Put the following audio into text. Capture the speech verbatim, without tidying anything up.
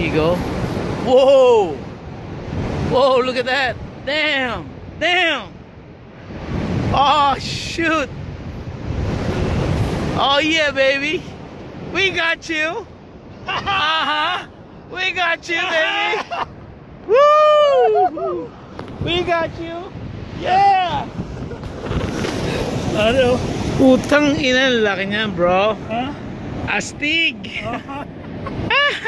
you go. Whoa! Whoa, look at that. Damn! Damn! Oh, shoot! Oh, yeah, baby. We got you. Uh-huh. We got you, baby. Woo! We got you. Yeah! Ano? Putang ina, laki niyan, bro. Huh? Astig! Uh-huh.